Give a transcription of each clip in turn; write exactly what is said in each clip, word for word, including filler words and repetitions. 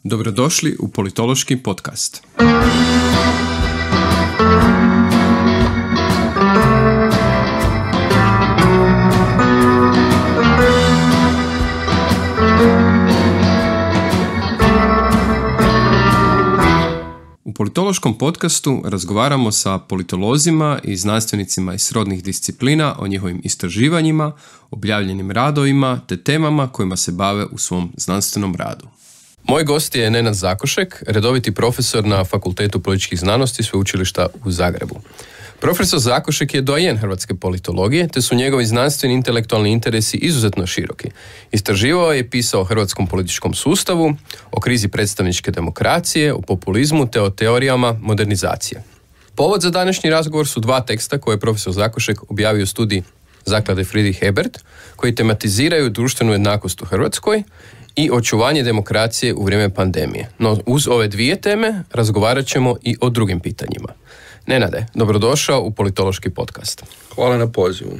Dobrodošli u Politološki podcast. U Politološkom podcastu razgovaramo sa politolozima i znanstvenicima iz srodnih disciplina o njihovim istraživanjima, objavljenim radovima te temama kojima se bave u svom znanstvenom radu. Moj gost je Nenad Zakošek, redoviti profesor na Fakultetu političkih znanosti Sveučilišta u Zagrebu. Profesor Zakošek je doyen hrvatske politologije, te su njegovi znanstveni intelektualni interesi izuzetno široki. Istraživao je i pisao o hrvatskom političkom sustavu, o krizi predstavničke demokracije, o populizmu te o teorijama modernizacije. Povod za današnji razgovor su dva teksta koje je profesor Zakošek objavio u studiji Zaklade Friedrich Ebert, koji tematiziraju društvenu jednakost u Hrvatskoj i očuvanje demokracije u vrijeme pandemije. No, uz ove dvije teme razgovarat ćemo i o drugim pitanjima. Nenade, dobrodošao u Politološki podcast. Hvala na pozivu.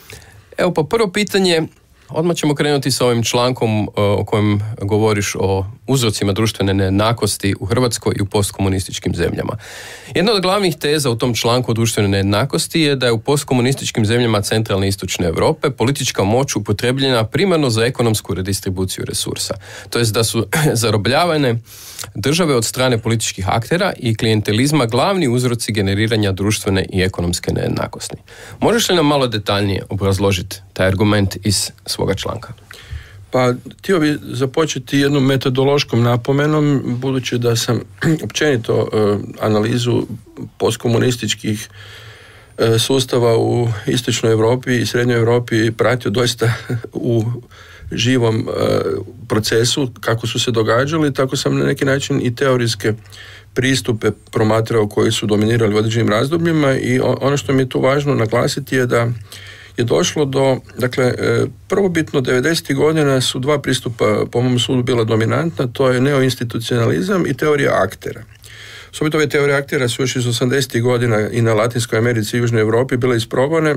Evo pa prvo pitanje, odmah ćemo krenuti sa ovim člankom o kojem govoriš o uzrocima društvene nejednakosti u Hrvatskoj i u postkomunističkim zemljama. Jedna od glavnih teza u tom članku o društvenoj nejednakosti je da je u postkomunističkim zemljama centralne i istočne Europe politička moć upotrebljena primarno za ekonomsku redistribuciju resursa. To jest da su zarobljavane države od strane političkih aktera i klijentelizma glavni uzroci generiranja društvene i ekonomske nejednakosti. Možeš li nam malo detaljnije obrazložiti taj argument iz svoga članka? Pa, htio bi započeti jednom metodološkom napomenom, budući da sam općenito uh, analizu postkomunističkih uh, sustava u istočnoj Europi i srednjoj Europi pratio doista u živom uh, procesu kako su se događali, tako sam na neki način i teorijske pristupe promatrao koji su dominirali u određenim razdobljima i ono što mi je tu važno naglasiti je da je došlo do, dakle, prvobitno devedesetih godina su dva pristupa po mom sudu bila dominantna, to je neoinstitucionalizam i teorija aktera. Osobito ove teorije aktera su još iz osamdesetih godina i na Latinskoj Americi i Južnoj Europi bile isprobane,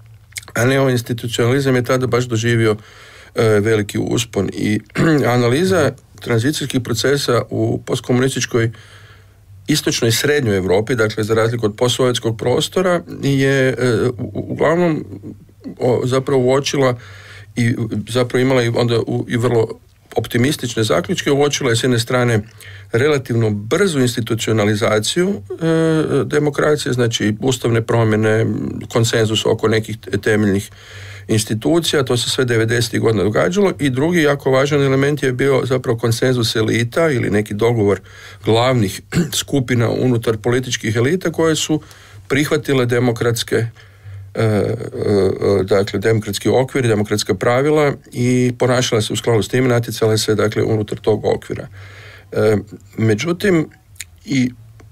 a neoinstitucionalizam je tada baš doživio e, veliki uspon i analiza tranzicijskih procesa u postkomunističkoj istočnoj i srednjoj Europi, dakle za razliku od postsovjetskog prostora, je e, uglavnom o, zapravo uočila i zapravo imala i onda u, i vrlo optimistične zaključke. Uočila je s jedne strane relativno brzu institucionalizaciju e, demokracije, znači ustavne promjene, konsenzus oko nekih temeljnih institucija, to se sve devedesetih godina događalo i drugi jako važan element je bio zapravo konsenzus elita ili neki dogovor glavnih skupina unutar političkih elita koje su prihvatile demokratske e, e, dakle demokratski okvir, demokratska pravila i ponašala se u skladu s tim, natjecala se dakle unutar tog okvira. E, međutim i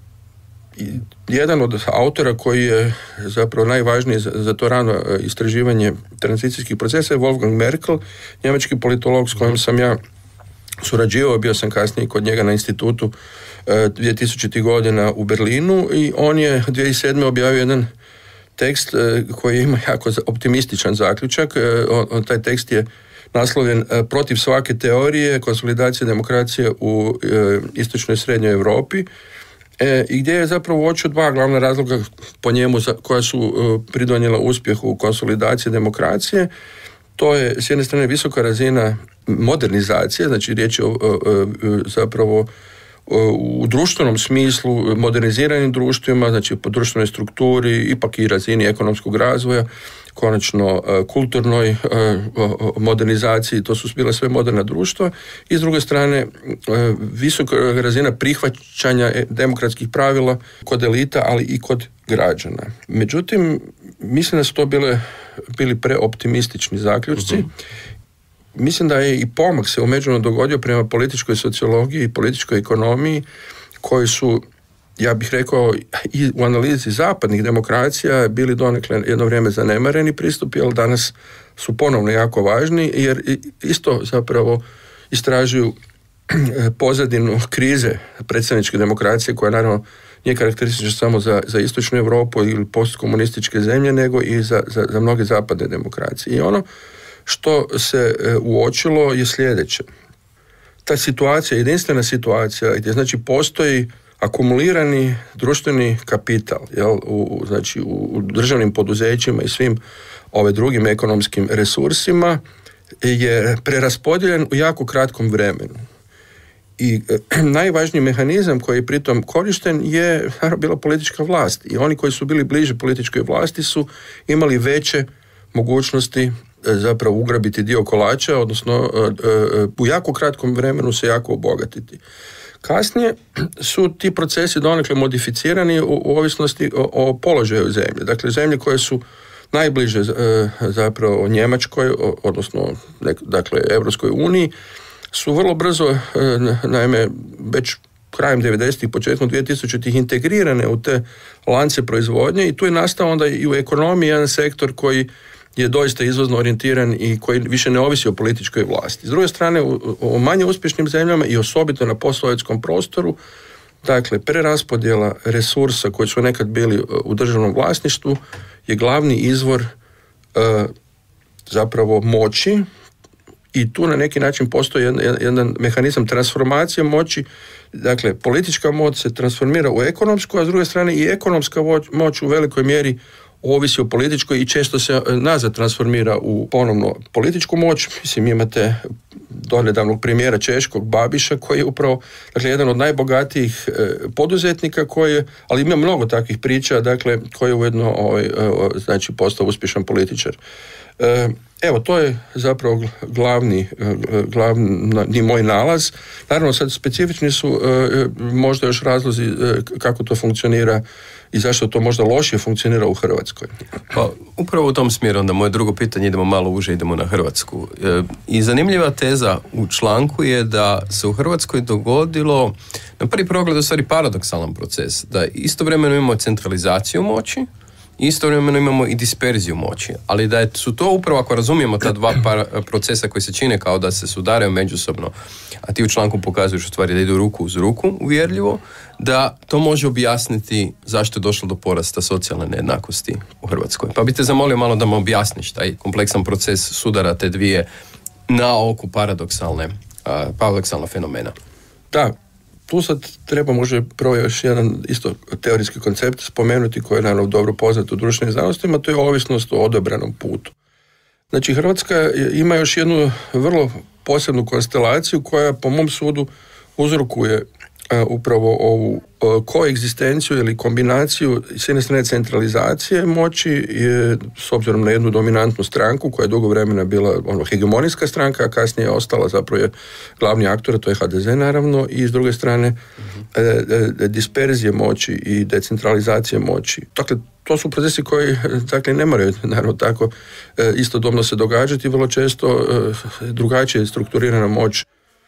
I jedan od autora koji je zapravo najvažniji za, za to rano istraživanje tranzicijskih procesa je Wolfgang Merkel, njemački politolog s kojim sam ja surađivao, bio sam kasnije kod njega na institutu e, dvije tisućite godina u Berlinu i on je dvije tisuće sedme objavio jedan tekst e, koji ima jako optimističan zaključak. E, on, on, taj tekst je naslovljen e, protiv svake teorije konsolidacije demokracije u e, istočnoj i srednjoj Europi. E, i gdje je zapravo uočio dva glavna razloga po njemu za, koja su uh, pridonijela uspjehu konsolidacije demokracije. To je s jedne strane visoka razina modernizacije, znači riječ je o, o, o, zapravo o, u društvenom smislu moderniziranim društvima, znači po društvenoj strukturi, ipak i razini ekonomskog razvoja, konačno kulturnoj modernizaciji, to su bile sve moderna društva i s druge strane visoka razina prihvaćanja demokratskih pravila kod elita, ali i kod građana. Međutim, mislim da su to bile, bili preoptimistični zaključci. Uh-huh. Mislim da je i pomak se u međuvremenu dogodio prema političkoj sociologiji i političkoj ekonomiji koji su, ja bih rekao, i u analizi zapadnih demokracija bili donekle jedno vrijeme zanemareni pristupi, ali danas su ponovno jako važni jer isto zapravo istražuju pozadinu krize predstavničke demokracije koja naravno nije karakteristična samo za, za istočnu Europu ili postkomunističke zemlje, nego i za, za, za mnoge zapadne demokracije. I ono što se uočilo je sljedeće. ta situacija, jedinstvena situacija gdje znači postoji akumulirani društveni kapital, jel, u, znači u državnim poduzećima i svim ove drugim ekonomskim resursima je preraspodijeljen u jako kratkom vremenu. I e, najvažniji mehanizam koji je pritom korišten je naravno bila politička vlast. I oni koji su bili bliže političkoj vlasti su imali veće mogućnosti e, zapravo ugrabiti dio kolača, odnosno e, e, u jako kratkom vremenu se jako obogatiti. Kasnije su ti procesi donekle modificirani u, u ovisnosti o, o položaju zemlje. Dakle, zemlje koje su najbliže e, zapravo Njemačkoj, odnosno dakle Europskoj uniji, su vrlo brzo, e, naime, već krajem devedesetih, početkom dvjetisućitih integrirane u te lance proizvodnje i tu je nastao onda i u ekonomiji jedan sektor koji je doista izvozno orijentiran i koji više ne ovisi o političkoj vlasti. S druge strane, u, u manje uspješnim zemljama i osobito na postsovjetskom prostoru, dakle, preraspodjela resursa koji su nekad bili u državnom vlasništvu je glavni izvor e, zapravo moći i tu na neki način postoji jedan, jedan mehanizam transformacije moći. Dakle, politička moć se transformira u ekonomsku, a s druge strane i ekonomska moć u velikoj mjeri ovisi o političkoj i često se nazad transformira u ponovno političku moć. Mislim, imate donedavnog primjera češkog Babiša koji je upravo, dakle, jedan od najbogatijih e, poduzetnika koji je, ali ima mnogo takvih priča, dakle, koji je ujedno ovaj, e, znači postao uspješan političar. E, evo, to je zapravo glavni, glavni moj nalaz. Naravno, sad specifični su e, možda još razlozi e, kako to funkcionira i zašto to možda lošije funkcionira u Hrvatskoj. Pa, upravo u tom smjeru, onda moje drugo pitanje, idemo malo uže, idemo na Hrvatsku. E, I zanimljiva teza u članku je da se u Hrvatskoj dogodilo, na prvi pogled, u stvari paradoksalan proces, da istovremeno imamo centralizaciju moći, istovremeno imamo i disperziju moći, ali da su to upravo, ako razumijemo ta dva par procesa koji se čine kao da se sudaraju međusobno, a ti u članku pokazuješ u stvari da idu ruku uz ruku, uvjerljivo, da to može objasniti zašto je došlo do porasta socijalne nejednakosti u Hrvatskoj. Pa bi te zamolio malo da me objasniš taj kompleksan proces sudara te dvije na oku paradoksalne, uh, paradoksalna fenomena. Da, tu sad treba možda prvo još jedan isto teorijski koncept spomenuti koji je naravno dobro poznat u društvenim znanostima, to je ovisnost o odabranom putu. Znači, Hrvatska ima još jednu vrlo posebnu konstelaciju koja po mom sudu uzrokuje Uh, upravo ovu uh, koegzistenciju ili kombinaciju s jedne strane centralizacije moći je, s obzirom na jednu dominantnu stranku koja je dugo vremena bila ono, hegemonijska stranka, a kasnije je ostala, zapravo je glavni aktor, to je ha de ze naravno, i s druge strane mm-hmm. e, e, disperzije moći i decentralizacije moći. Dakle, to su procesi koji, dakle, ne moraju naravno tako e, istodobno se događati, vrlo često e, drugačije strukturirana moć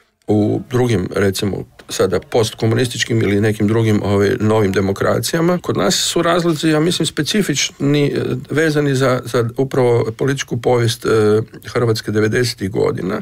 u drugim, recimo, sada postkomunističkim ili nekim drugim ove, novim demokracijama. Kod nas su razlozi, ja mislim, specifični, vezani za, za upravo političku povijest e, Hrvatske devedesetih godina,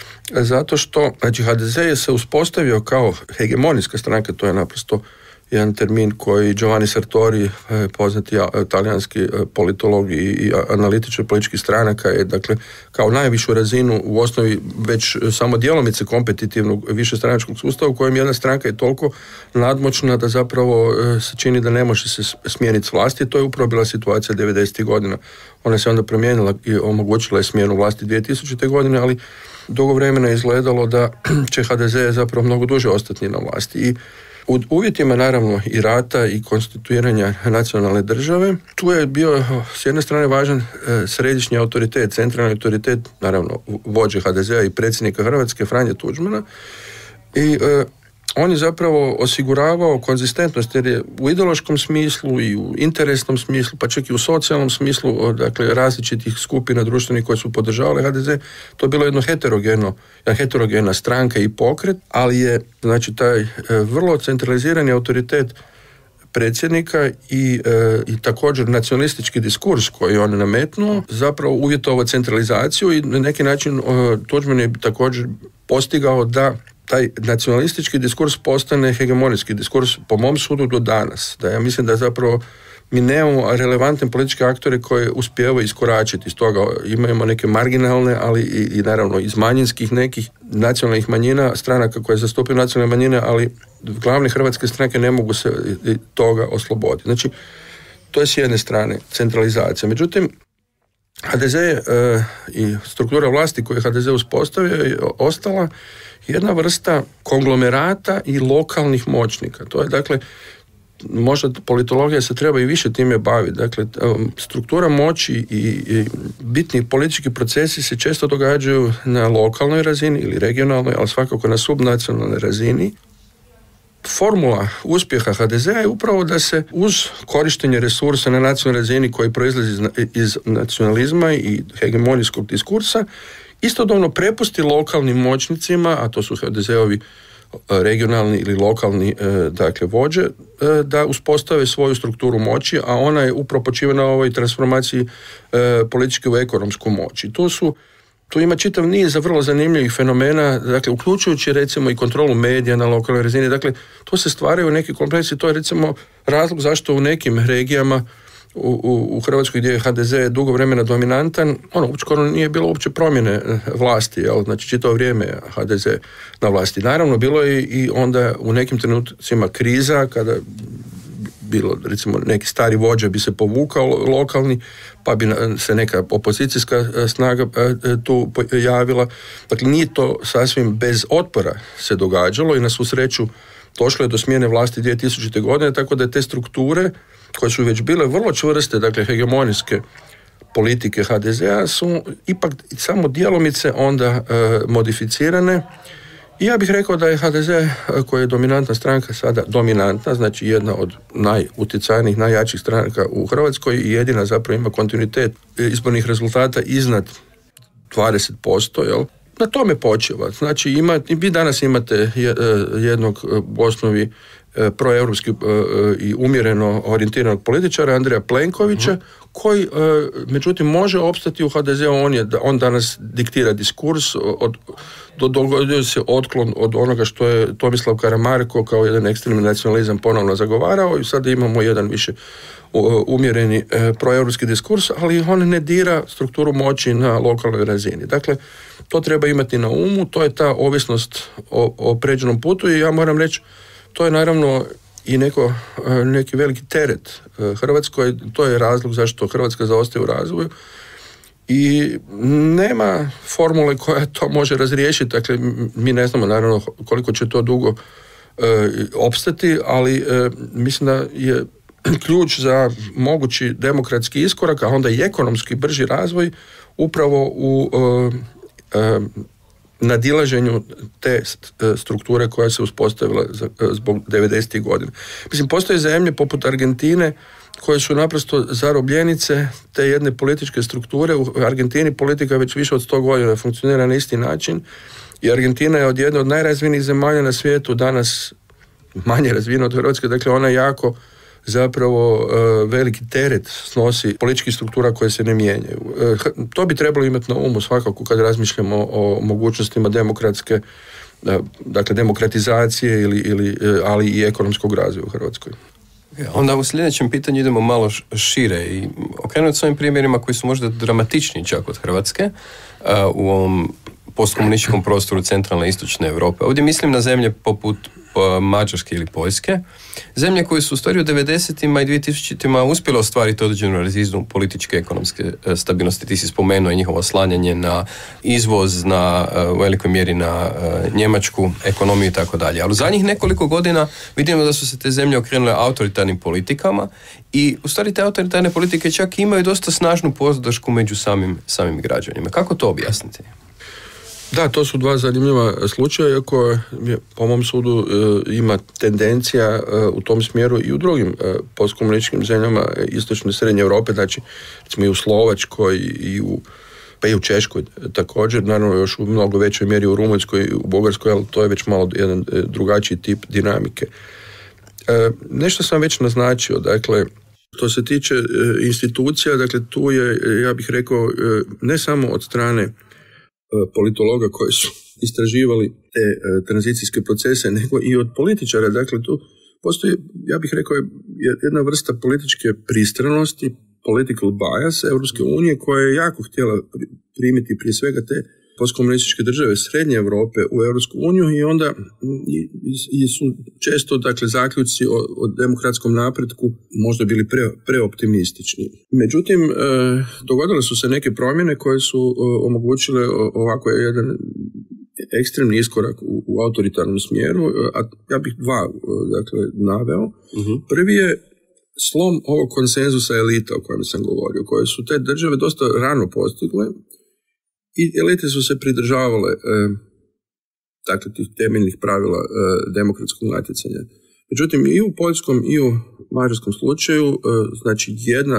zato što, znači, ha de ze je se uspostavio kao hegemonijska stranka, to je naprosto jedan termin koji Giovanni Sartori, poznati talijanski politolog i analitičar političkih stranaka, je, dakle, kao najvišu razinu u osnovi već samo djelomice kompetitivnog višestranačkog sustava u kojem jedna stranka je toliko nadmoćna da zapravo se čini da ne može se smijeniti s vlasti. To je upravo bila situacija devedesetih godina. Ona se onda promijenila i omogućila je smjenu vlasti dvije tisućite. godine, ali dugo vremena je izgledalo da će ha de ze zapravo mnogo duže ostati na vlasti. I u uvjetima naravno i rata i konstituiranja nacionalne države, tu je bio s jedne strane važan e, središnji autoritet, centralni autoritet, naravno vođe ha de zea i predsjednika Hrvatske Franje Tuđmana, i e, on je zapravo osiguravao konzistentnost, jer je u ideološkom smislu i u interesnom smislu, pa čak i u socijalnom smislu, dakle, različitih skupina društvenih koje su podržavale ha de ze, to je bilo jedno heterogeno, jedna heterogena stranka i pokret, ali je, znači, taj e, vrlo centralizirani autoritet predsjednika i, e, i također nacionalistički diskurs koji on nametnuo zapravo uvjetovao centralizaciju i na neki način e, Tuđman je također postigao da taj nacionalistički diskurs postane hegemonijski diskurs, po mom sudu, do danas. Da ja mislim da zapravo mi nemamo relevantne političke aktore koje uspijevaju iskoračiti iz toga. Imamo neke marginalne, ali i, i naravno iz manjinskih nekih nacionalnih manjina, stranaka koje zastupaju nacionalne manjine, ali glavne hrvatske stranke ne mogu se toga osloboditi. Znači, to je s jedne strane centralizacija. Međutim, ha de ze e, i struktura vlasti koju je ha de ze uspostavio je ostala jedna vrsta konglomerata i lokalnih moćnika. To je, dakle, možda politologija se treba i više time baviti. Dakle, struktura moći i, i bitni politički procesi se često događaju na lokalnoj razini ili regionalnoj, ali svakako na subnacionalnoj razini. Formula uspjeha ha de ze je upravo da se uz korištenje resursa na nacionalnoj razini koji proizlazi iz, iz nacionalizma i hegemonijskog diskursa istodobno prepusti lokalnim moćnicima, a to su ha de ze-ovi regionalni ili lokalni dakle vođe, da uspostave svoju strukturu moći, a ona je upravo počiva na ovoj transformaciji političke u ekonomsku moć. I tu su Tu ima čitav niz vrlo zanimljivih fenomena, dakle, uključujući recimo i kontrolu medija na lokalnoj razini. Dakle, tu se stvaraju neki kompleksi, to je recimo razlog zašto u nekim regijama u, u, u Hrvatskoj gdje je ha de ze dugo vremena dominantan, ono, skoro nije bilo uopće promjene vlasti, jel? Znači čitavo vrijeme ha de ze na vlasti. Naravno, bilo je i onda u nekim trenucima kriza, kada bilo, recimo, neki stari vođa bi se povukao lokalni, pa bi se neka opozicijska snaga tu javila. Dakle, nije to sasvim bez otpora se događalo i na svu sreću došlo je do smjene vlasti dvije tisućite. godine, tako da te strukture koje su već bile vrlo čvrste, dakle hegemonijske politike ha de ze-a su ipak samo djelomice onda e, modificirane. I ja bih rekao da je ha de ze, koja je dominantna stranka sada dominantna, znači jedna od najutjecajnijih, najjačih stranaka u Hrvatskoj i jedina zapravo ima kontinuitet izbornih rezultata iznad dvadeset posto, jel? Na tome počeva. Znači, ima, vi danas imate jednog u osnovi proeuropski i umjereno orijentiranog političara Andreja Plenkovića, uh-huh. koji međutim može opstati u ha de ze-u. On, je, on danas diktira diskurs, od, do, dogodio se otklon od onoga što je Tomislav Karamarko kao jedan ekstremni nacionalizam ponovno zagovarao i sada imamo jedan više umjereni proeuropski diskurs, ali on ne dira strukturu moći na lokalnoj razini. Dakle, to treba imati na umu, to je ta ovisnost o, o pređenom putu i ja moram reći, to je naravno i neko, neki veliki teret Hrvatskoj, to je razlog zašto Hrvatska zaostaje u razvoju i nema formule koja to može razriješiti. Dakle, mi ne znamo naravno koliko će to dugo e, opstati, ali e, mislim da je ključ za mogući demokratski iskorak, a onda i ekonomski brži razvoj upravo u e, e, nadilaženju te strukture koja se uspostavila zbog devedesetih godina. Mislim, postoje zemlje poput Argentine koje su naprosto zarobljenice te jedne političke strukture. U Argentini politika već više od sto godina funkcionira na isti način i Argentina je od jedne od najrazvijenijih zemalja na svijetu, danas manje razvijena od Hrvatske, dakle ona jako zapravo uh, veliki teret snosi političkih struktura koje se ne mijenjaju. Uh, to bi trebalo imati na umu svakako kad razmišljamo o mogućnostima demokratske, uh, dakle demokratizacije ili, ili, uh, ali i ekonomskog razvoja u Hrvatskoj. Onda u sljedećem pitanju idemo malo šire i okrenuti s ovim primjerima koji su možda dramatičniji čak od Hrvatske uh, u ovom postkomunističkom prostoru centralne i istočne Europe. Ovdje mislim na zemlje poput Mađarske ili Poljske, zemlje koje su u stvari u devedesetima i dvije tisućitima uspjele ostvariti određenu razinu političke i ekonomske stabilnosti. Ti si spomenuo i njihovo slanjanje na izvoz, na u velikoj mjeri na njemačku ekonomiju i tako dalje. Ali u zadnjih nekoliko godina vidimo da su se te zemlje okrenule autoritarnim politikama i u stvari te autoritarne politike čak imaju dosta snažnu podršku među samim, samim građanima. Kako to objasniti? Da, to su dva zanimljiva slučaja, iako je, po mom sudu e, ima tendencija e, u tom smjeru i u drugim e, postkomunističkim zemljama istočne i srednje Europe, znači recimo i u Slovačkoj i u, pa i u Češkoj također, naravno još u mnogo većoj mjeri u Rumunjskoj i u Bugarskoj, ali to je već malo jedan e, drugačiji tip dinamike. E, nešto sam već naznačio, dakle, što se tiče e, institucija, dakle tu je, ja bih rekao, e, ne samo od strane politologa koji su istraživali te e, tranzicijske procese, nego i od političara. Dakle, tu postoji, ja bih rekao, jedna vrsta političke pristranosti, political bias Europske unije, koja je jako htjela primiti prije svega te postkomunističke države Srednje Europe u Europsku uniju i onda i, i su često, dakle, zaključci o, o demokratskom napretku možda bili pre, preoptimistični. Međutim, e, dogodile su se neke promjene koje su e, omogućile ovako jedan ekstremni iskorak u, u autoritarnom smjeru, a ja bih dva dakle, naveo. Uh-huh. Prvi je slom ovog konsenzusa elita o kojem sam govorio, koje su te države dosta rano postigle i elite su se pridržavale e, dakle, tih temeljnih pravila e, demokratskog natjecanja. Međutim, i u poljskom i u mađarskom slučaju, e, znači jedna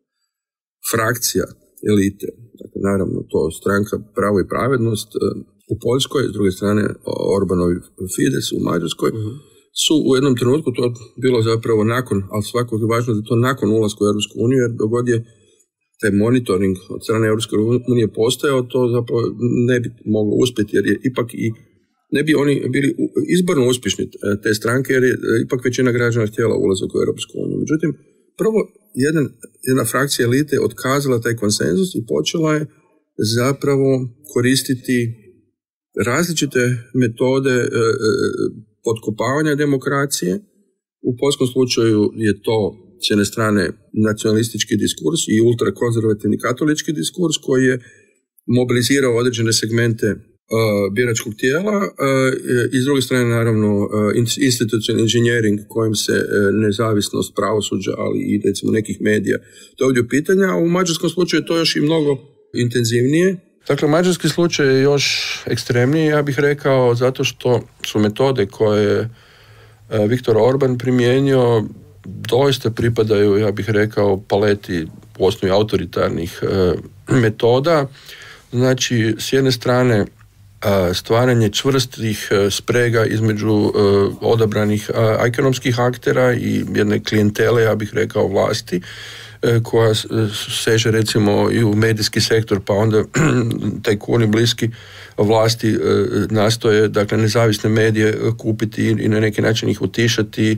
frakcija elite, dakle, naravno to stranka Pravo i pravednost e, u Poljskoj, s druge strane Orbanovi Fides u Mađarskoj, uh-huh. su u jednom trenutku, to bilo zapravo nakon, ali svakako je važno da to nakon ulaska u Europsku uniju, jer dogod je taj monitoring od strane Europske unije postojao, to zapravo ne bi moglo uspjeti, jer je ipak i ne bi oni bili izborno uspješni te stranke, jer je ipak većina građana htjela ulazak u Europsku uniju. Međutim, prvo jedan, jedna frakcija elite otkazala taj konsenzus i počela je zapravo koristiti različite metode e, e, potkopavanja demokracije. U poljskom slučaju je to s jedne strane nacionalistički diskurs i ultrakonzervativni katolički diskurs koji je mobilizirao određene segmente uh, biračkog tijela uh, i s druge strane naravno uh, institucionalni inženjering kojim se uh, nezavisnost pravosuđa, ali i recimo nekih medija dovodi u pitanja, a u mađarskom slučaju je to još i mnogo intenzivnije. Dakle, mađarski slučaj je još ekstremniji, ja bih rekao, zato što su metode koje je uh, Viktor Orban primijenio doista pripadaju, ja bih rekao, paleti u osnovi autoritarnih e, metoda. Znači, s jedne strane e, stvaranje čvrstih e, sprega između e, odabranih e, ekonomskih aktera i jedne klijentele, ja bih rekao, vlasti, e, koja seže recimo i u medijski sektor, pa onda tajkuni bliski vlasti e, nastoje, dakle, nezavisne medije kupiti i, i na neki način ih utišati.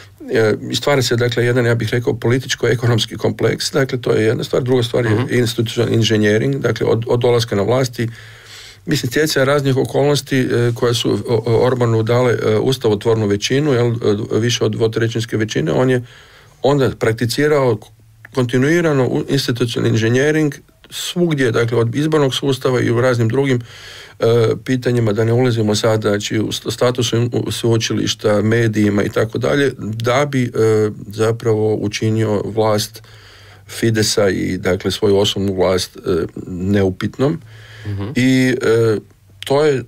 I stvara se, dakle, jedan, ja bih rekao, političko-ekonomski kompleks, dakle, to je jedna stvar. Druga stvar je uh-huh. institucionalni inženjering, dakle, od, od dolaska na vlasti, mislim, stjecaja raznih okolnosti e, koje su Orbanu dale e, ustavotvornu većinu, jel, više od dvotrećinske većine, on je onda prakticirao kontinuirano institucionalni inženjering svugdje, dakle, od izbornog sustava i u raznim drugim e, pitanjima, da ne ulazimo sad, znači, u statusu sveučilišta, medijima i tako dalje, da bi e, zapravo učinio vlast Fidesa i, dakle, svoju osobnu vlast e, neupitnom. Mm-hmm. I e, to je,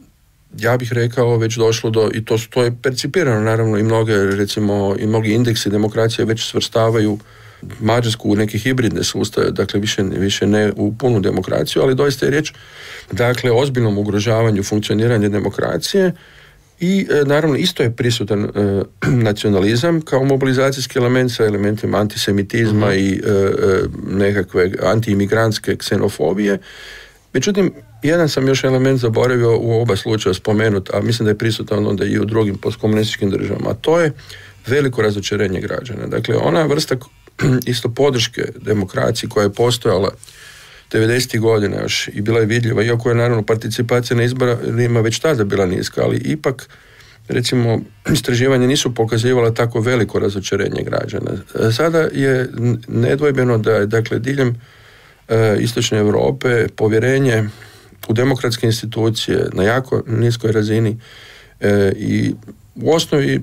ja bih rekao, već došlo do, i to, to je percipirano, naravno, i mnoge, recimo, i mnogi indeksi demokracije već svrstavaju Mađarsku u neke hibridne sustave, dakle više, više ne u punu demokraciju, ali doista je riječ, dakle, o ozbiljnom ugrožavanju funkcioniranja demokracije i e, naravno isto je prisutan e, nacionalizam kao mobilizacijski element sa elementima antisemitizma uh-huh. i e, e, nekakve antiimigrantske ksenofobije. Međutim, jedan sam još element zaboravio u oba slučaja spomenut, a mislim da je prisutan onda i u drugim postkomunističkim državama, a to je veliko razočarenje građana. Dakle, ona vrsta isto podrške demokraciji koja je postojala devedesetih godina još i bila je vidljiva, iako je naravno participacija na izborima već tada bila niska, ali ipak, recimo, istraživanja nisu pokazivala tako veliko razočarenje građana. Sada je nedvojbeno da je, dakle, diljem e, istočne Europe povjerenje u demokratske institucije na jako niskoj razini e, i u osnovi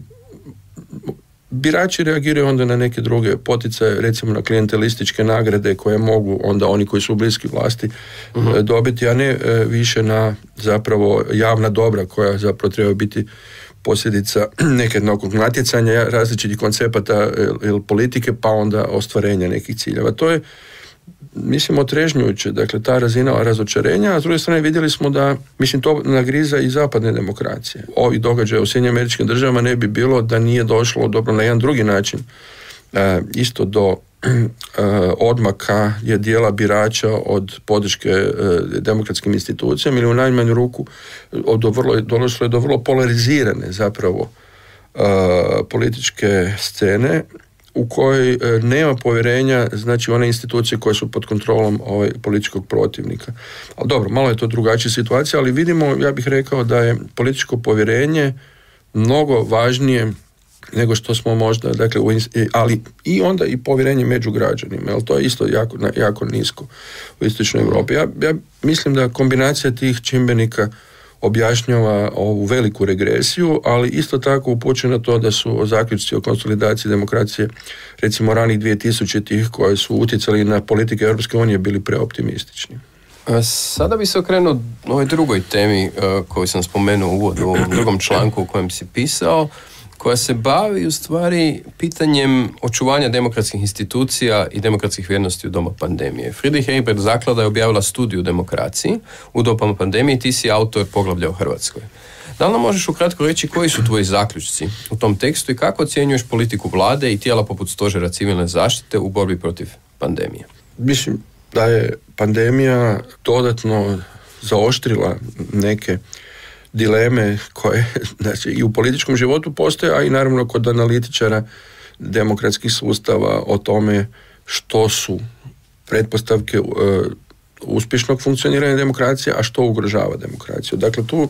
birači reagiraju onda na neke druge poticaje, recimo na klijentelističke nagrade koje mogu onda oni koji su bliski vlasti uh-huh. dobiti, a ne e, više na zapravo javna dobra koja zapravo treba biti posljedica nekog natjecanja različitih koncepata ili politike, pa onda ostvarenja nekih ciljeva. To je, mislim, otrežnjujuće, dakle, ta razina razočarenja, a s druge strane vidjeli smo da, mislim, to nagriza i zapadne demokracije. Ovi događaje u Sjedinjenim Američkim Državama ne bi bilo da nije došlo, dobro, na jedan drugi način, e, isto do odmaka je dijela birača od podrške demokratskim institucijama ili u najmanju ruku do vrlo, došlo je do vrlo polarizirane zapravo političke scene u kojoj nema povjerenja, znači one institucije koje su pod kontrolom ovaj, političkog protivnika. Ali dobro, malo je to drugačija situacija, ali vidimo, ja bih rekao da je političko povjerenje mnogo važnije nego što smo možda, dakle, u, ali i onda i povjerenje među građanima, jer to je isto jako, jako nisko u istočnoj Europi. Ja, ja mislim da kombinacija tih čimbenika objašnjava ovu veliku regresiju, ali isto tako upućuje na to da su zaključci o konsolidaciji demokracije, recimo ranih dvije tisućitih koje su utjecali na politike Europske unije, bili preoptimistični. Sada bi se okrenuo ovoj drugoj temi koju sam spomenuo u uvodu, u ovom drugom članku u kojem si pisao, koja se bavi u stvari pitanjem očuvanja demokratskih institucija i demokratskih vrijednosti u doba pandemije. Friedrich Ebert zaklada je objavila studiju o demokraciji u doba pandemije i ti si autor poglavlja o Hrvatskoj. Da li nam možeš ukratko reći koji su tvoji zaključci u tom tekstu i kako ocjenjuješ politiku vlade i tijela poput Stožera civilne zaštite u borbi protiv pandemije? Mislim da je pandemija dodatno zaoštrila neke dileme koje, znači, i u političkom životu postoje, a i naravno kod analitičara demokratskih sustava o tome što su pretpostavke uh, uspješnog funkcioniranja demokracije, a što ugrožava demokraciju. Dakle, tu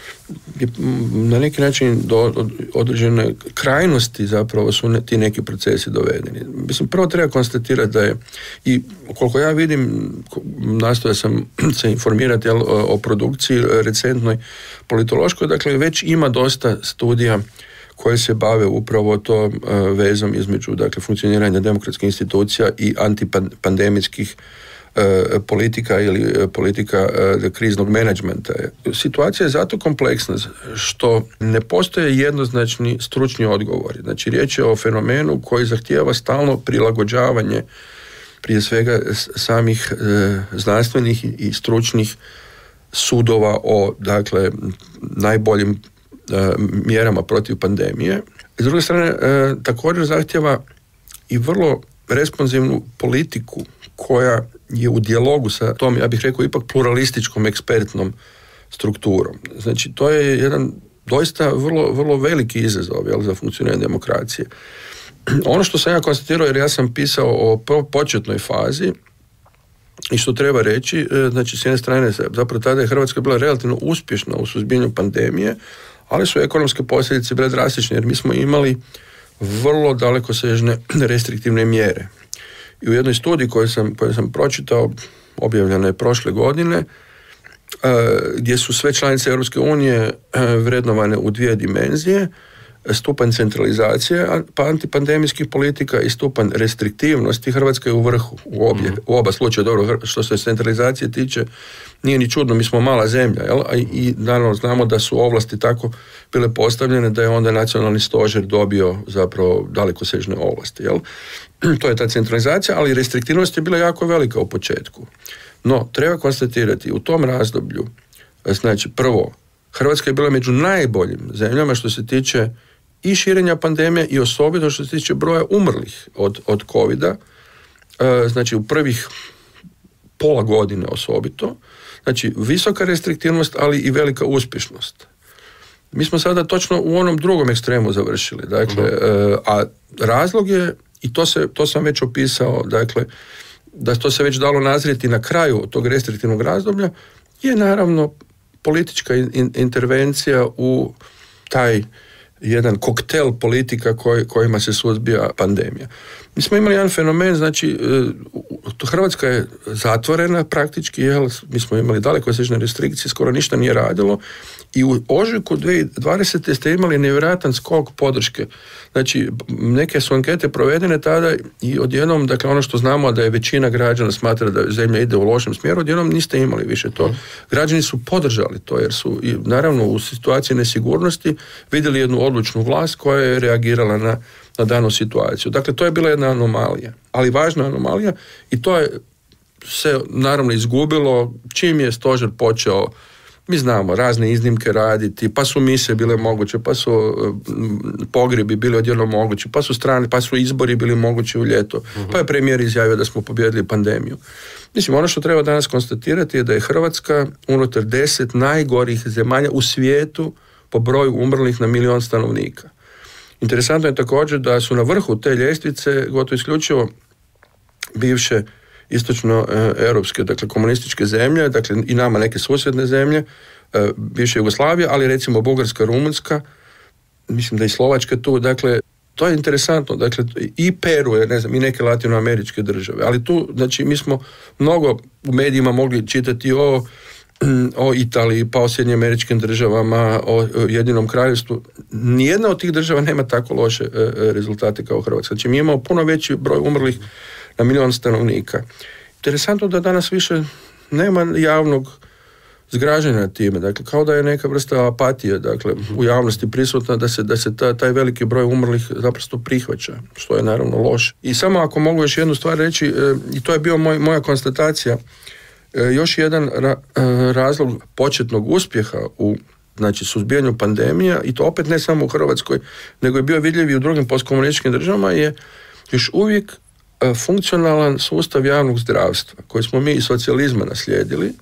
je na neki način do određene krajnosti zapravo su ne, ti neki procesi dovedeni. Mislim, prvo treba konstatirati da je, i koliko ja vidim, nastojao sam se informirati jel, o, o produkciji recentnoj politološkoj, dakle već ima dosta studija koje se bave upravo to uh, vezom između, dakle, funkcioniranja demokratskih institucija i antipandemijskih politika ili politika kriznog menadžmenta. Situacija je zato kompleksna što ne postoje jednoznačni stručni odgovori. Znači, riječ je o fenomenu koji zahtijeva stalno prilagođavanje prije svega samih znanstvenih i stručnih sudova o, dakle, najboljim mjerama protiv pandemije. S druge strane, također zahtijeva i vrlo responsivnu politiku koja je u dijalogu sa tom, ja bih rekao, ipak pluralističkom ekspertnom strukturom. Znači, to je jedan doista vrlo, vrlo veliki izazov, jel, za funkcioniranje demokracije. Ono što sam ja konstatirao, jer ja sam pisao o početnoj fazi i što treba reći, znači, s jedne strane, zapravo tada je Hrvatska bila relativno uspješna u suzbijanju pandemije, ali su ekonomske posljedice bile drastične, jer mi smo imali vrlo dalekosežne restriktivne mjere. I u jednoj studiji koju sam, koju sam pročitao, objavljena je prošle godine, gdje su sve članice Europske unije vrednovane u dvije dimenzije, stupanj centralizacije pa antipandemijskih politika i stupanj restriktivnosti. Hrvatska je u vrhu u, obje, u oba slučaja. Dobro, što se centralizacije tiče, nije ni čudno, mi smo mala zemlja, jel? A i naravno znamo da su ovlasti tako bile postavljene da je onda nacionalni stožer dobio zapravo dalekosežne ovlasti, jel? To je ta centralizacija, ali restriktivnost je bila jako velika u početku. No, treba konstatirati u tom razdoblju, znači prvo, Hrvatska je bila među najboljim zemljama što se tiče i širenja pandemije i osobito što se tiče broja umrlih od, od covida, znači u prvih pola godine osobito, znači visoka restriktivnost, ali i velika uspješnost. Mi smo sada točno u onom drugom ekstremu završili, dakle, uh-huh. a razlog je, i to, se, to sam već opisao, dakle, da to se već dalo nazrijeti na kraju tog restriktivnog razdoblja, je naravno politička in, intervencija u taj jedan koktel politika koj, kojima se suzbija pandemija. Mi smo imali jedan fenomen, znači Hrvatska je zatvorena praktički, jel, mi smo imali dalekosežne restrikcije, skoro ništa nije radilo i u ožujku dvije tisuće dvadesete ste imali nevjerojatan skok podrške. Znači, neke su ankete provedene tada i odjednom, dakle, ono što znamo da je većina građana smatra da zemlja ide u lošem smjeru, odjednom niste imali više to. Građani su podržali to jer su, i naravno, u situaciji nesigurnosti vidjeli jednu odlučnu vlast koja je reagirala na, na danu situaciju. Dakle, to je bila jedna anomalija, ali važna anomalija i to je se naravno izgubilo čim je stožer počeo mi znamo razne iznimke raditi, pa su mise bile moguće, pa su pogrebi bili odjednom mogući, pa su strane, pa su izbori bili mogući u ljeto, uh-huh. pa je premijer izjavio da smo pobijedili pandemiju. Mislim, ono što treba danas konstatirati je da je Hrvatska unutar deset najgorih zemalja u svijetu po broju umrlih na milion stanovnika. Interesantno je također da su na vrhu te ljestvice gotovo isključivo bivše istočno-europske, dakle komunističke zemlje, dakle i nama neke susjedne zemlje, bivše Jugoslavije, ali recimo Bugarska, Rumunjska, mislim da i Slovačka tu, dakle to je interesantno, dakle i Peru je, ne znam, i neke latinoameričke države, ali tu, znači mi smo mnogo u medijima mogli čitati o o Italiji, pa o Sjedinjenim Američkim Državama, o Jedinom Kraljevstvu. Nijedna od tih država nema tako loše rezultate kao Hrvatska. Znači mi imamo puno veći broj umrlih na milion stanovnika. Interesantno da danas više nema javnog zgražanja time, dakle kao da je neka vrsta apatije, dakle u javnosti prisutna da se, da se ta, taj veliki broj umrlih zaprosto prihvaća, što je naravno loše. I samo ako mogu još jednu stvar reći, e, i to je bio moj, moja konstatacija, e, još jedan ra, e, razlog početnog uspjeha u znači suzbijanju pandemija, i to opet ne samo u Hrvatskoj, nego je bio vidljiv i u drugim postkomunističkim državama, je još uvijek e, funkcionalan sustav javnog zdravstva koji smo mi iz socijalizma naslijedili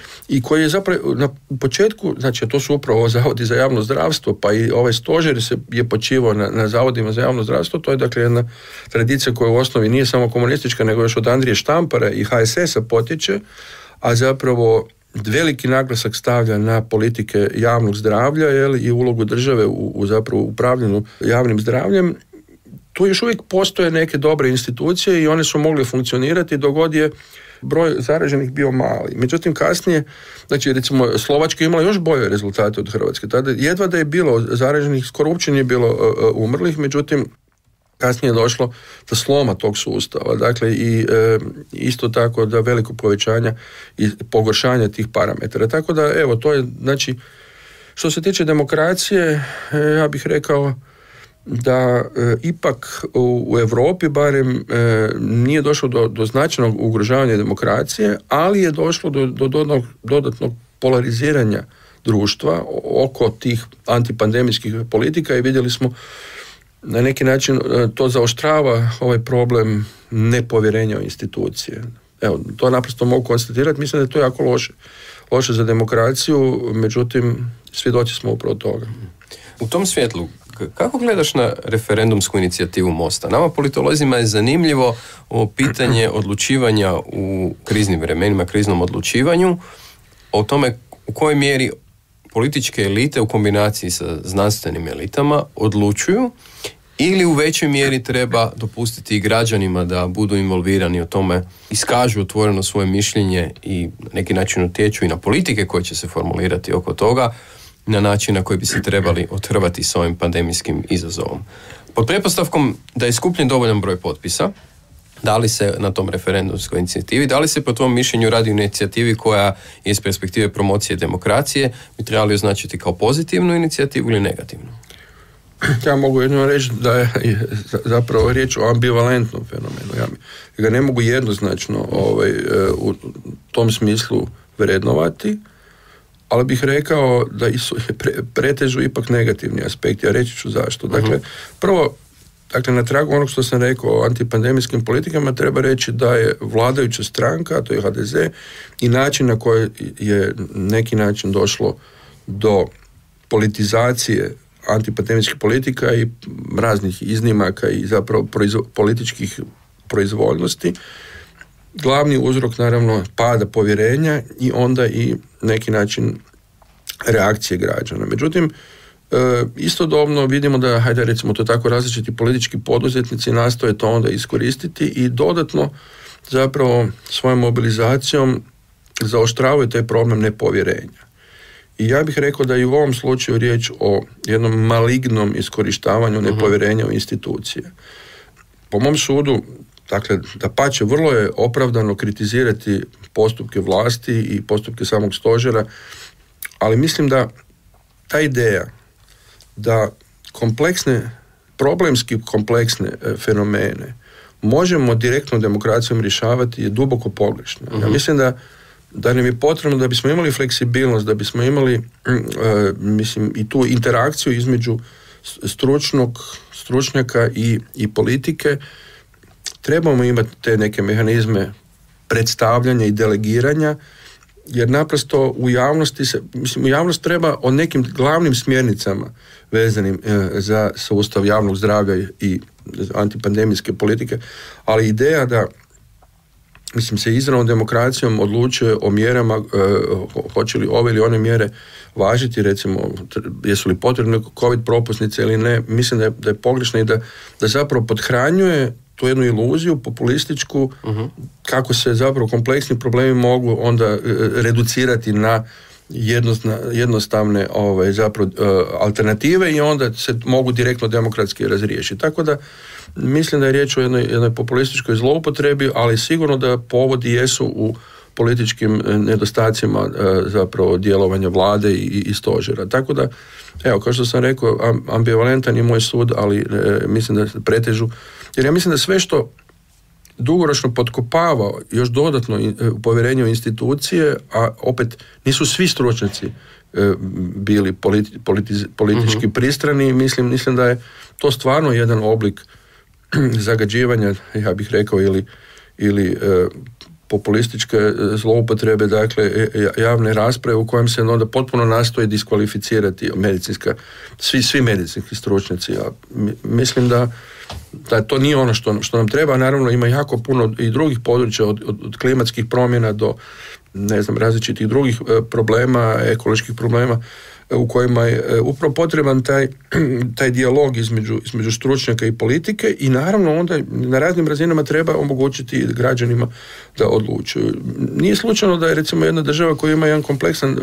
i koji je zapravo na početku, znači to su upravo zavodi za javno zdravstvo, pa i ovaj stožer se je počivao na, na zavodima za javno zdravstvo. To je dakle jedna tradicija koja u osnovi nije samo komunistička, nego još od Andrije Štampara i ha es es a potječe, a zapravo veliki naglasak stavlja na politike javnog zdravlja, jel, i ulogu države u, u zapravo upravljanju javnim zdravljem. Tu još uvijek postoje neke dobre institucije i one su mogle funkcionirati dok god je broj zaraženih bio mali. Međutim, kasnije, znači recimo Slovačka je imala još bolje rezultate od Hrvatske. Tada jedva da je bilo zaraženih, skoro uopće nije bilo uh, umrlih, međutim, kasnije je došlo do sloma tog sustava. Dakle, i e, isto tako do velikog povećanja i pogoršanja tih parametara. Tako da, evo, to je, znači, što se tiče demokracije, e, ja bih rekao da e, ipak u, u Europi barem e, nije došlo do, do značajnog ugrožavanja demokracije, ali je došlo do, do dodatnog, dodatnog polariziranja društva oko tih antipandemijskih politika i vidjeli smo na neki način to zaoštrava ovaj problem nepovjerenja u institucije. Evo, to naprosto mogu konstatirati, mislim da je to jako loše. Loše za demokraciju, međutim, svjedoci smo upravo toga. U tom svjetlu, kako gledaš na referendumsku inicijativu Mosta? Nama politolozima je zanimljivo ovo pitanje odlučivanja u kriznim vremenima, kriznom odlučivanju, o tome u kojoj mjeri političke elite u kombinaciji sa znanstvenim elitama odlučuju ili u većoj mjeri treba dopustiti i građanima da budu involvirani o tome, iskažu otvoreno svoje mišljenje i na neki način utječu i na politike koje će se formulirati oko toga na način na koji bi se trebali othrvati s ovim pandemijskim izazovom. Pod pretpostavkom da je skupljen dovoljan broj potpisa, da li se na tom referendumskoj inicijativi, da li se po tvom mišljenju radi o inicijativi koja je iz perspektive promocije demokracije bi trebali označiti kao pozitivnu inicijativu ili negativnu? Ja mogu jedno reći da je zapravo riječ o ambivalentnom fenomenu. Ja ga ne mogu jednoznačno ovaj, u tom smislu vrednovati, ali bih rekao da su pre, pretežu ipak negativni aspekti. Ja reći ću zašto. Dakle, prvo, dakle, na tragu onog što sam rekao o antipandemijskim politikama, treba reći da je vladajuća stranka, a to je ha de ze, i način na koji je neki način došlo do politizacije antipandemijskih politika i raznih iznimaka i zapravo proizvo, političkih proizvoljnosti, glavni uzrok naravno pada povjerenja i onda i neki način reakcije građana. Međutim, E, istodobno vidimo da, hajde recimo to tako, različiti politički poduzetnici nastoje to onda iskoristiti i dodatno zapravo svojom mobilizacijom zaoštravaju taj problem nepovjerenja. I ja bih rekao da je u ovom slučaju riječ o jednom malignom iskorištavanju nepovjerenja u institucije. Po mom sudu, dakle, dapače, vrlo je opravdano kritizirati postupke vlasti i postupke samog stožera, ali mislim da ta ideja da kompleksne, problemski kompleksne e, fenomene možemo direktno demokracijom rješavati je duboko pogrešno. Uh-huh. Ja mislim da da nam je potrebno da bismo imali fleksibilnost, da bismo imali e, mislim i tu interakciju između stručnog, stručnjaka i, i politike, trebamo imati te neke mehanizme predstavljanja i delegiranja, jer naprosto u javnosti se, mislim, u javnost treba o nekim glavnim smjernicama vezanim e, za sustav javnog zdravlja i antipandemijske politike, ali ideja da, mislim, se izravnom demokracijom odlučuje o mjerama, e, hoće li ove ili one mjere važiti, recimo, jesu li potrebne COVID propusnice ili ne, mislim da je, da je pogrešno i da, da zapravo podhranjuje tu jednu iluziju populističku, uh-huh. kako se zapravo kompleksni problemi mogu onda e, reducirati na jednostavne ove, zapravo, e, alternative i onda se mogu direktno demokratski razriješiti. Tako da mislim da je riječ o jednoj, jednoj populističkoj zloupotrebi, ali sigurno da povodi jesu u političkim nedostacima e, zapravo djelovanja vlade i, i stožera. Tako da, evo, kao što sam rekao, ambivalentan je moj sud, ali e, mislim da pretežu, jer ja mislim da sve što dugoročno potkopava još dodatno povjerenje u institucije, a opet nisu svi stručnjaci e, bili politi, politiz, politički uh-huh. pristrani, mislim, mislim da je to stvarno jedan oblik zagađivanja, ja bih rekao, ili, ili e, populističke zloupotrebe, dakle javne rasprave u kojem se onda potpuno nastoji diskvalificirati medicinska, svi, svi medicinski stručnjaci. Ja mislim da, da to nije ono što, što nam treba. Naravno ima jako puno i drugih područja od, od, od klimatskih promjena do, ne znam, različitih drugih problema, ekoloških problema u kojima je upravo potreban taj, taj dijalog između, između stručnjaka i politike i naravno onda na raznim razinama treba omogućiti građanima da odlučuju. Nije slučajno da je recimo jedna država koja ima jedan kompleksan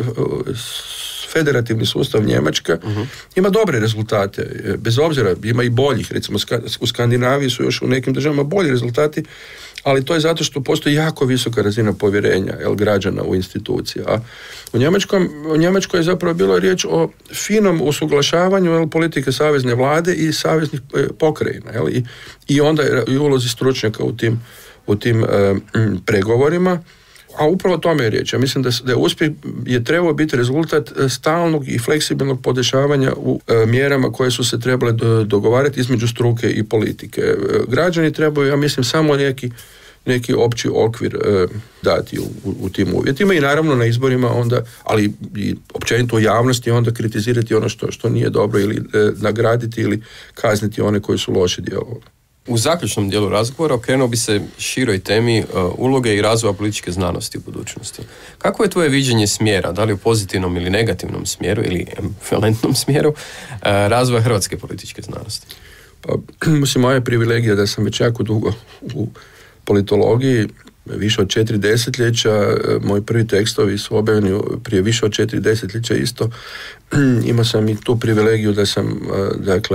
federativni sustav, Njemačka, uh-huh. ima dobre rezultate, bez obzira, ima i boljih, recimo u Skandinaviji su još u nekim državama bolji rezultati, ali to je zato što postoji jako visoka razina povjerenja jel, građana u institucije. A u Njemačkoj, u Njemačkoj je zapravo bilo riječ o finom usuglašavanju jel, politike savezne vlade i saveznih e, pokrajina. Jel, i, I onda je i ulozi stručnjaka u tim, u tim e, m, pregovorima. A upravo o tome je riječ. Ja mislim da, da je uspjeh je trebao biti rezultat stalnog i fleksibilnog podešavanja u e, mjerama koje su se trebale do, dogovarati između struke i politike. E, građani trebaju, ja mislim, samo neki, neki opći okvir e, dati u, u, u tim uvjetima i naravno na izborima onda, ali i općenito u javnosti onda kritizirati ono što, što nije dobro ili e, nagraditi ili kazniti one koji su loše djelovali. U zaključnom dijelu razgovora okrenuo bi se široj temi uh, uloge i razvoja političke znanosti u budućnosti. Kako je tvoje viđenje smjera, da li u pozitivnom ili negativnom smjeru ili ambivalentnom smjeru, uh, razvoja hrvatske političke znanosti? Pa, mislim, moja privilegija da sam već jako dugo u politologiji, više od četiri desetljeća, moji prvi tekstovi su objavljeni prije više od četiri desetljeća isto. Imao sam i tu privilegiju da sam, dakle,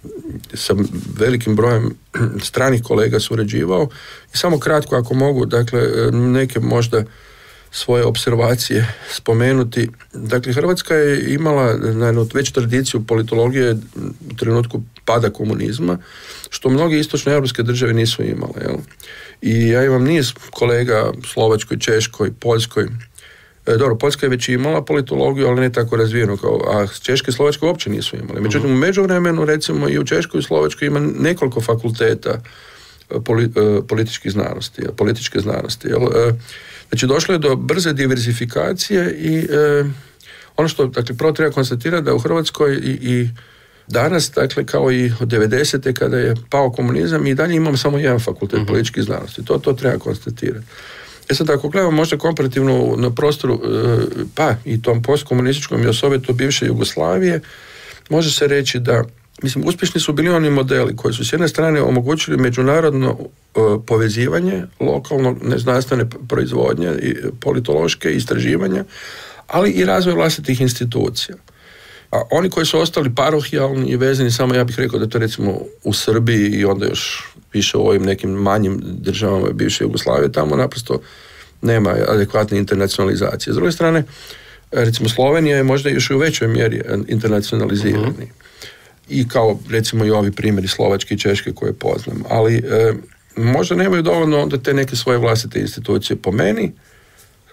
sa velikim brojem stranih kolega surađivao i samo kratko ako mogu, dakle, neke možda svoje observacije spomenuti. Dakle, Hrvatska je imala naravno, već tradiciju politologije u trenutku pada komunizma, što mnoge istočnoeuropske države nisu imale. Jel? I ja imam niz kolega u Slovačkoj, Češkoj, Poljskoj. E, dobro, Poljska je već imala politologiju, ali ne tako razvijeno kao, a Češka i Slovačka uopće nisu imale. Međutim, u međuvremenu, recimo, i u Češkoj i Slovačkoj ima nekoliko fakulteta poli, političkih znanosti, političke znanosti. Jel? E, Znači, došlo je do brze diverzifikacije i e, ono što, dakle, prvo treba konstatirati da u Hrvatskoj i, i danas, dakle, kao i od devedesete kada je pao komunizam, i dalje imamo samo jedan fakultet uh-huh. političkih znanosti. To, to treba konstatirati. E sad, ako gledamo možda komparativno na prostoru, e, pa i tom postkomunističkom i osobito bivše Jugoslavije, može se reći da, mislim, uspješni su bili oni modeli koji su s jedne strane omogućili međunarodno e, povezivanje, lokalno znanstvene proizvodnje, i politološke istraživanja, ali i razvoj vlastitih institucija. A oni koji su ostali parohijalni i vezani samo, ja bih rekao da to recimo u Srbiji i onda još više u ovim nekim manjim državama bivše Jugoslavije, tamo naprosto nema adekvatne internacionalizacije. S druge strane, recimo Slovenija je možda još u većoj mjeri internacionalizirani. Uh-huh. I kao recimo i ovi primjeri Slovačke i Češke koje poznam. Ali e, možda nemaju dovoljno onda te neke svoje vlastite institucije. Po meni,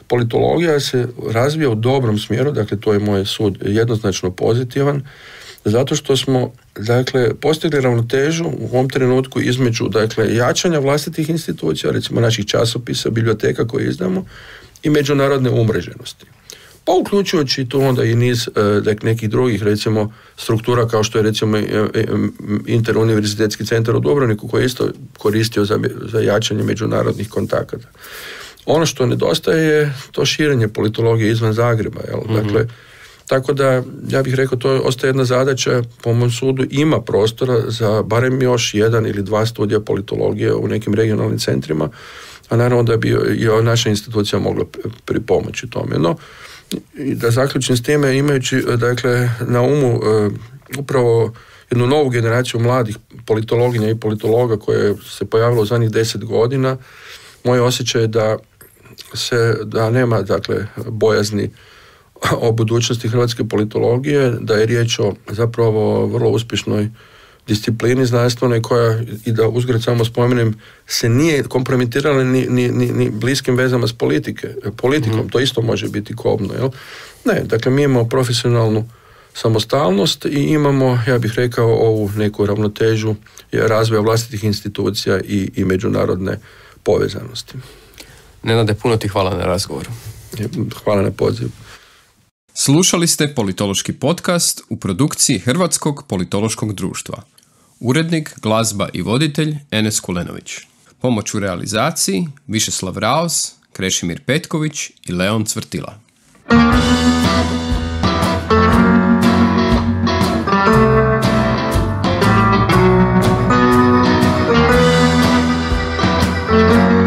politologija se razvija u dobrom smjeru, dakle to je moj sud jednoznačno pozitivan, zato što smo dakle postigli ravnotežu u ovom trenutku između dakle jačanja vlastitih institucija, recimo naših časopisa, biblioteka koje izdamo, i međunarodne umreženosti. Pa uključujući tu onda i niz dakle, nekih drugih recimo struktura kao što je recimo Interuniverzitetski centar u Dubrovniku koji je isto koristio za, za jačanje međunarodnih kontakata. Ono što nedostaje je to širenje politologije izvan Zagreba. Jel? Mm-hmm. Dakle, tako da, ja bih rekao, to ostaje jedna zadaća, po mom sudu ima prostora za barem još jedan ili dva studija politologije u nekim regionalnim centrima, a naravno da bi i naša institucija mogla pripomoći tome. No, i da zaključim s time, imajući dakle, na umu uh, upravo jednu novu generaciju mladih politologinja i politologa koje se pojavilo u zadnjih deset godina, moj osjećaj je da se, da nema dakle, bojazni o budućnosti hrvatske politologije, da je riječ o zapravo vrlo uspješnoj disciplini znanstvenoj koja, i da uzgred samo spomenem, se nije kompromitirala ni, ni, ni, ni bliskim vezama s politike, politikom, mm. to isto može biti kobno, jel? Ne, dakle mi imamo profesionalnu samostalnost i imamo, ja bih rekao, ovu neku ravnotežu razvoja vlastitih institucija i, i međunarodne povezanosti. Nenade, puno ti hvala na razgovoru. Hvala na pozivu. Slušali ste politološki podcast u produkciji Hrvatskog politološkog društva. Urednik, glazba i voditelj Enes Kulenović. Pomoć u realizaciji Višeslav Raos, Krešimir Petković i Leon Cvrtila. Thank you.